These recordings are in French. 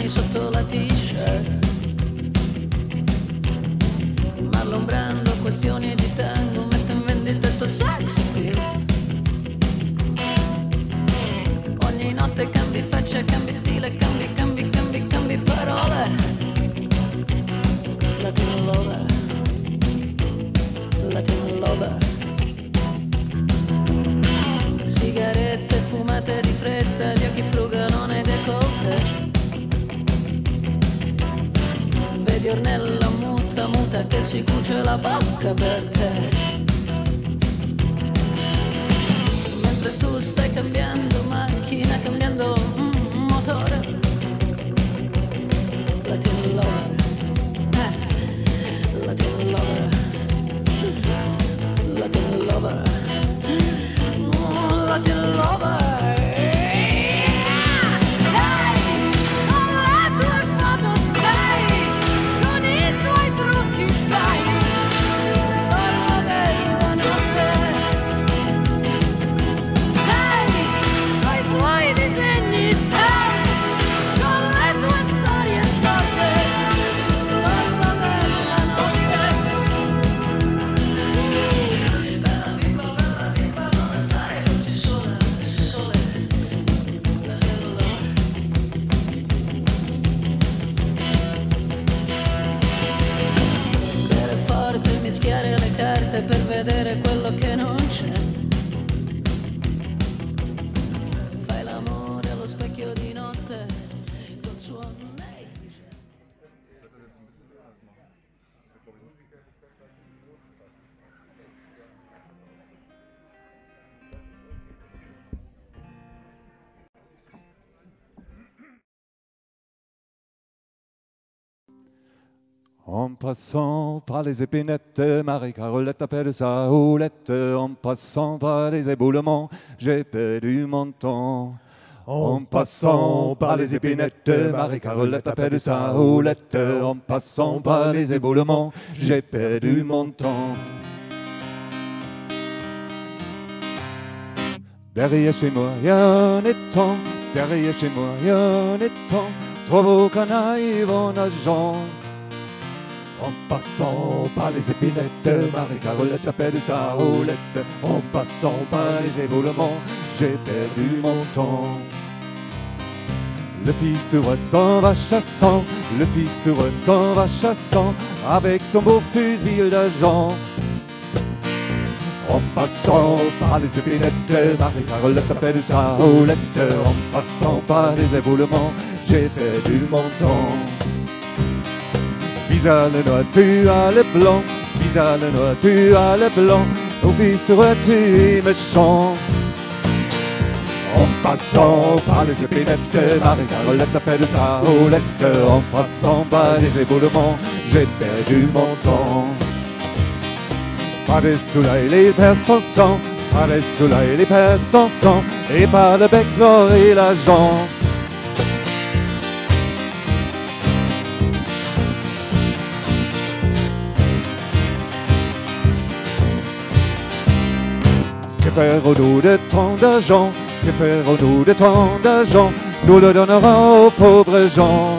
sotto la t-shirt. Marlon Brando, questioni di tango, mette in vendita il tuo sex appeal. Ogni notte cambi faccia, cambi stile, cambi parole. Latin lover, Latin lover. Sigarette fumate di fretta, gli occhi frugano nei décolleté. Vedi Ornella muta che si cuce la bocca per te. Mentre tu stai cambiando macchina, cambiando motore. Latin lover, Latin lover, Latin lover, Latin lover. Mischiare le carte per vedere quello che non c'è. Fai l'amore allo specchio di notte col suo negligé. En passant par les épinettes, Marie-Carolette appelle sa houlette. En passant par les éboulements, j'ai perdu mon temps. En passant par les épinettes, Marie-Carolette appelle sa houlette. En passant par les éboulements, j'ai perdu mon temps. Derrière chez moi, y'a un étang. Derrière chez moi, y'a un étang. Trois beaux canailles vont nageant. En passant par les épinettes, Marie-Carolette appelle sa houlette. En passant par les éboulements, j'ai perdu mon temps. Le fils du roi s'en va chassant, le fils du roi s'en va chassant, avec son beau fusil d'argent. En passant par les épinettes, Marie-Carolette appelle sa houlette. En passant par les éboulements, j'ai perdu mon temps. Visa le noir, tu as le blanc. Visa le noir, tu as le blanc. Au fils du roi, tu es méchant. En passant par les épinettes, Marie-Carolette appelle sa houlette. En passant par les éboulements, j'ai perdu mon temps. Par les soleils, les pères sans sang. Par les soleils, les pères sans sang. Et par le bec, l'or et l'argent. Que ferons-nous de tant d'argent? Que ferons-nous de tant d'argent? Nous le donnerons aux pauvres gens.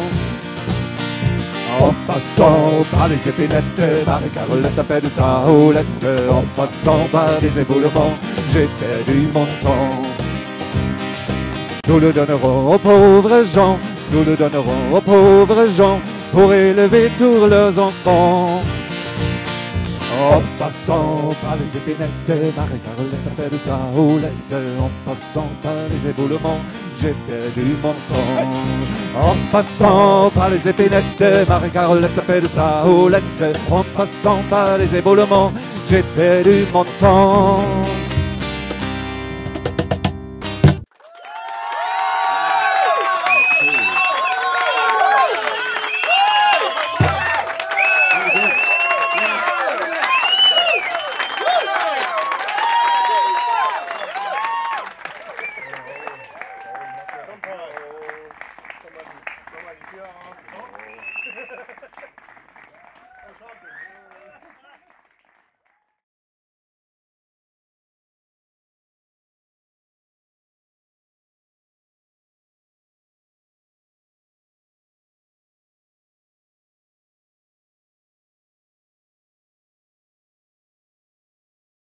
En passant par les épinettes, Marie-Carolette appelle sa houlette. En passant par les éboulements, j'ai perdu mon temps. Nous le donnerons aux pauvres gens. Nous le donnerons aux pauvres gens pour élever tous leurs enfants. En passant par les épinettes, Marie-Carolette appelle sa houlette. En passant par les éboulements, j'ai perdu mon temps. En passant par les épinettes, Marie-Carolette appelle sa houlette. En passant par les éboulements, j'ai perdu mon temps. Oh,